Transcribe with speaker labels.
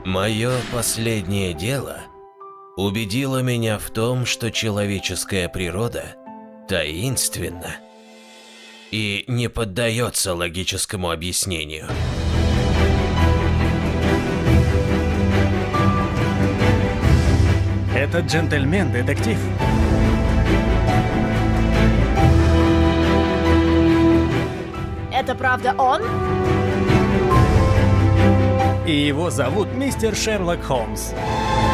Speaker 1: Мое последнее дело убедило меня в том, что человеческая природа таинственна и не поддается логическому объяснению.
Speaker 2: Этот джентльмен детектив.
Speaker 3: Это правда он?
Speaker 2: И его зовут мистер Шерлок Холмс.